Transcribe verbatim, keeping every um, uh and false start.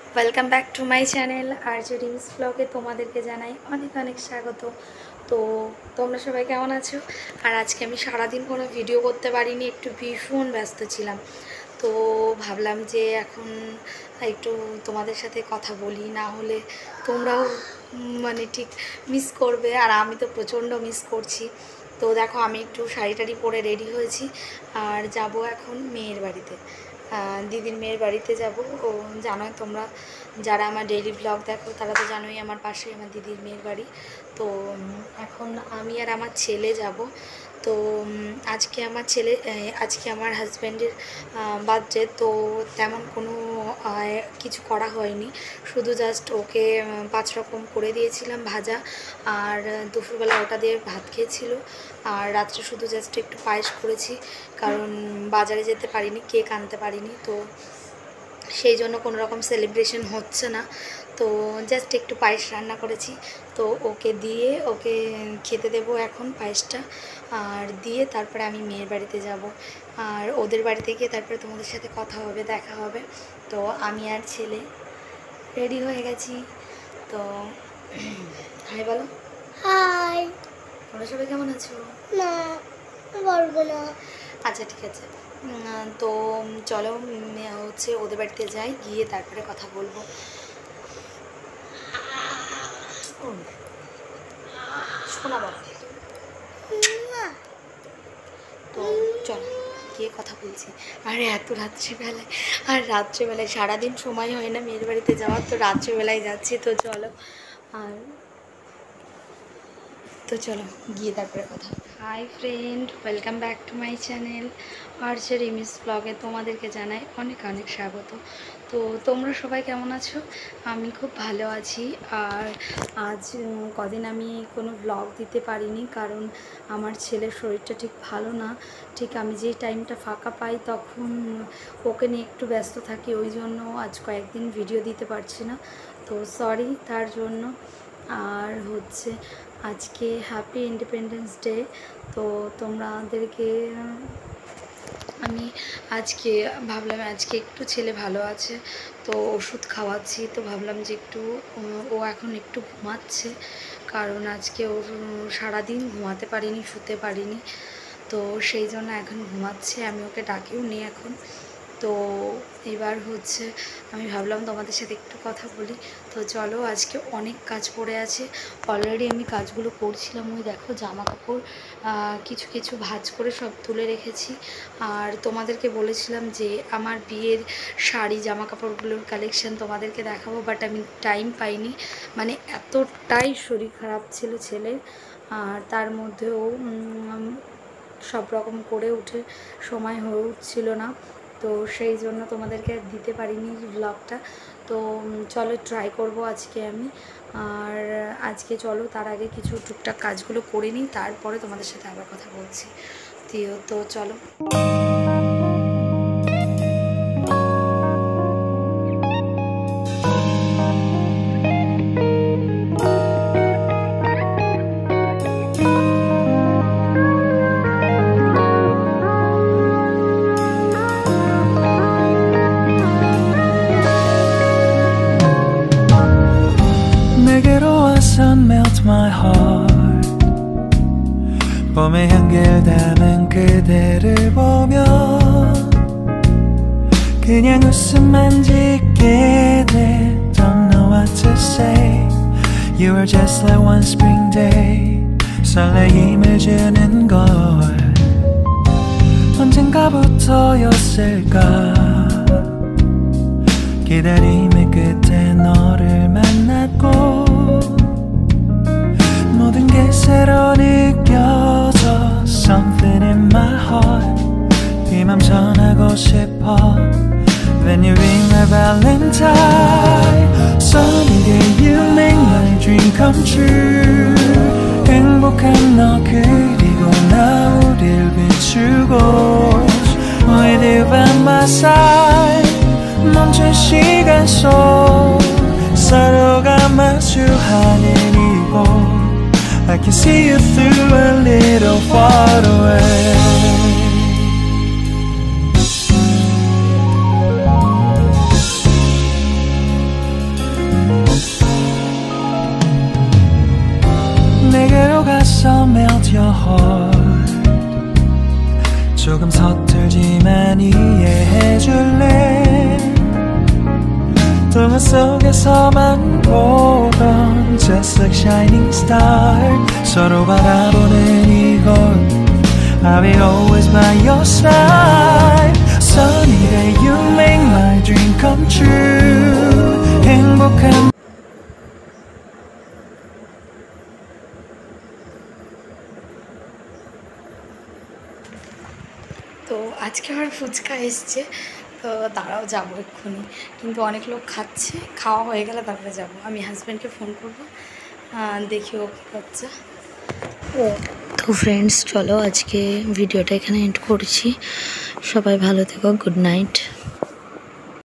Welcome back to my channel RJ dreams ব্লগে তোমাদেরকে জানাই অনেক অনেক স্বাগত। তো তোমরা সবাই কেমন আছো? আর আজকে আমি সারাদিন কোনো ভিডিও করতে পারিনি, একটু ভীষণ ব্যস্ত ছিলাম। তো ভাবলাম যে এখন একটু তোমাদের সাথে কথা বলি, না হলে তোমরাও মানে ঠিক মিস করবে, আর আমি তো প্রচণ্ড মিস করছি। তো দেখো আমি একটু শাড়ি টাড়ি পরে রেডি হয়েছি আর যাব এখন মেয়ের বাড়িতে, দিদির মেয়ের বাড়িতে যাব। ও জানোই তোমরা, যারা আমার ডেইলি ব্লগ দেখো তারা তো জানোই আমার পাশে আমার দিদির মেয়ের বাড়ি। তো এখন আমি আর আমার ছেলে যাব। তো আজকে আমার ছেলে আজকে আমার হাজব্যান্ডের বার্থডে, তো তেমন কোনো কিছু করা হয়নি, শুধু জাস্ট ওকে পাঁচ রকম করে দিয়েছিলাম ভাজা, আর দুপুরবেলা ওটা দিয়ে ভাত খেয়েছিল, আর রাত্রে শুধু জাস্ট একটু পায়েস করেছি, কারণ বাজারে যেতে পারিনি, কেক আনতে পারিনি, তো সেই জন্য কোনো রকম সেলিব্রেশন হচ্ছে না। তো জাস্ট একটু পায়েস রান্না করেছি, তো ওকে দিয়ে ওকে খেতে দেবো এখন পায়েসটা, আর দিয়ে তারপরে আমি মেয়ের বাড়িতে যাব, আর ওদের বাড়িতে গিয়ে তারপরে তোমাদের সাথে কথা হবে, দেখা হবে। তো আমি আর ছেলে রেডি হয়ে গেছি। তো হাই বলো। হাই। তোমরা সবাই কেমন আছো? না বলবো না। আচ্ছা ঠিক আছে, তো চলো হচ্ছে ওদের বাড়িতে যাই, গিয়ে তারপরে কথা বলবো। শোনা বাবা, তো চলো গিয়ে কথা বলছি। আর এত রাত্রিবেলায়, আর রাত্রিবেলায় সারাদিন সময় হয় না মেয়ের বাড়িতে যাওয়ার, তো রাত্রিবেলায় যাচ্ছি। তো চলো, আর তো চলো গিয়ে তারপরে কথা। Hi friend, welcome back to my channel RJ dreams ব্লগে তোমাদেরকে জানাই অনেক অনেক স্বাগত। তো তোমরা সবাই কেমন আছো? আমি খুব ভালো আছি। আর আজ কদিন আমি কোনো ব্লগ দিতে পারিনি, কারণ আমার ছেলের শরীরটা ঠিক ভালো না। ঠিক আমি যেই টাইমটা ফাঁকা পাই তখন ওকে নিয়ে একটু ব্যস্ত থাকি, ওই জন্য আজ কয়েকদিন ভিডিও দিতে পারছি না, তো সরি তার জন্য। আর হচ্ছে আজকে হ্যাপি ইন্ডিপেন্ডেন্স ডে। তো তোমাদেরকে আমি আজকে ভাবলাম আজকে একটু ছেলে ভালো আছে, তো ওষুধ খাওয়াচ্ছি, তো ভাবলাম যে একটু ও এখন একটু ঘুমাচ্ছে, কারণ আজকে ওর সারাদিন ঘুমাতে পারিনি, শুতে পারিনি, তো সেই জন্য এখন ঘুমাচ্ছে। আমি ওকে ডাকিও নি এখন। তো এবার হচ্ছে আমি ভাবলাম তোমাদের সাথে একটু কথা বলি। তো চলো, আজকে অনেক কাজ পড়ে আছে, অলরেডি আমি কাজগুলো করছিলাম। ওই দেখো জামা কাপড় কিছু কিছু ভাঁজ করে সব তুলে রেখেছি, আর তোমাদেরকে বলেছিলাম যে আমার বিয়ের শাড়ি জামা কাপড়গুলোর কালেকশান তোমাদেরকে দেখাবো, বাট আমি টাইম পাইনি, মানে এতটাই শরীর খারাপ ছিল ছেলের, আর তার মধ্যেও সব রকম করে উঠে সময় হয়ে উঠছিল না, তো সেই জন্য তোমাদেরকে দিতে পারিনি ব্লগটা। তো চলো ট্রাই করব আজকে আমি। আর আজকে চলো তার আগে কিছু টুকটাক কাজগুলো করে নিই, তারপরে তোমাদের সাথে আবার কথা বলছি। তো চলো। Melt my heart 봄의 향기를 담은 그대를 보며 그냥 웃음만 짓게 돼. Don't know what to say. You are just like one spring day. 설레임을 주는 걸 언젠가부터였을까. 기다림의 끝에 너를 만났고 모든 게 새로 느껴져. Something in my heart 이 맘 전하고 싶어. When you ring my valentine Sunny day you make my dream come true. 행복한 너 그리고 나 우릴 비추고 With you by my side 멈춘 시간 속 서로가 마주하는 이곳 I can see you through a little far away. your heart 조금 서툴지만 이해해줄래 동화 속에서만 보던 Just like shining star 서로 바라보는 이곳 I'll be always by your side Sunny day you make my dream come true 행복한 তো আজকে আমার ফুচকা এসছে তো তারাও যাবো এক্ষুনি কিন্তু অনেক লোক খাচ্ছে খাওয়া হয়ে গেলে তারপরে যাবো আমি হাজব্যান্ডকে ফোন করবো দেখি ও কী করছে তো ফ্রেন্ডস চলো আজকে ভিডিওটা এখানে এন্ড করছি সবাই ভালো থেকো গুড নাইট